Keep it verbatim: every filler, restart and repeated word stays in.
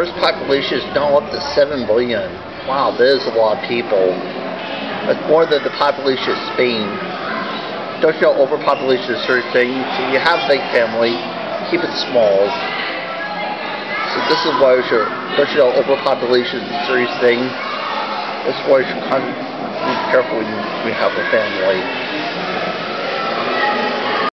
Earth's population is now up to seven billion. Wow, that is a lot of people. That's more than the population of Spain. Don't you know overpopulation is a certain thing? So you have a big family, keep it small. So this is why we should, don't you know overpopulation is a serious thing? This is why you should be careful when you have a family.